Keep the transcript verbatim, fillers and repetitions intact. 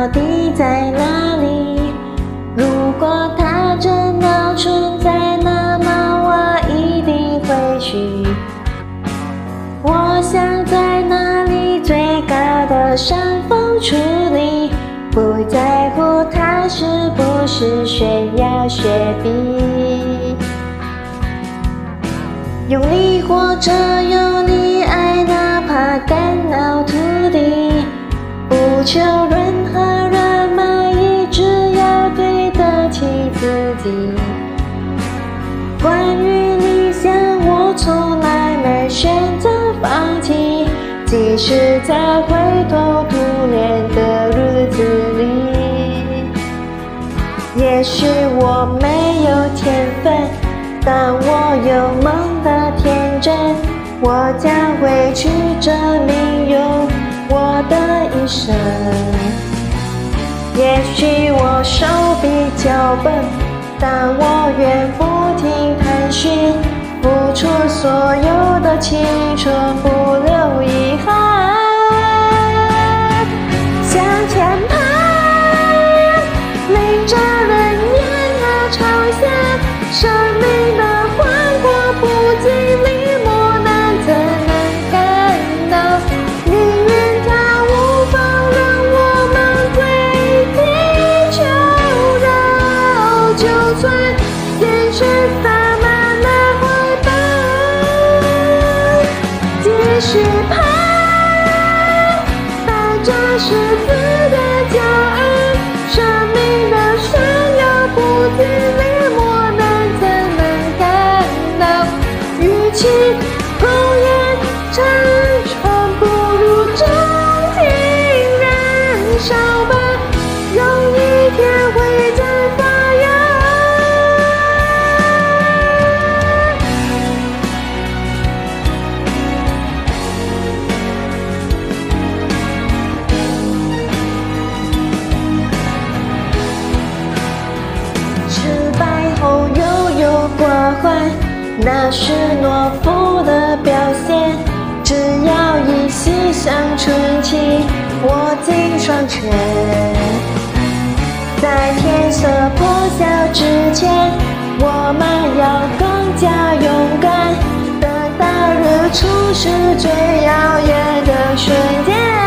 到底在哪里？如果它真的存在，那么我一定会去。我想在那里最高的山峰矗立，不在乎它是不是炫耀雪碧。用力或者用力爱，哪怕肝脑涂地，不求任何人满意，只要对得起自己。关于理想，我从来没选择放弃，即使在灰头土脸的日子里。也许我没有天分，但我有梦的天真，我将会去证明用我的一生。也许我手比较笨，但我愿不停探寻，付出所有的青春，不留遗憾。向前爬，领着人烟啊朝向生命的宽阔，不经历磨难怎能看到命运？它无法让我们对地球绕，就算现实洒满了怀抱，继续爬，带着十字的骄傲，生命的闪耀不经历磨难怎能看到？与其苟延残喘，不如终情燃烧吧，有一天会再发芽。失败后又有过关，那是懦夫的表现。只要一息尚存期，握紧双拳，在天色破晓之前，我们要更加勇敢，等到日出是最耀眼的瞬间。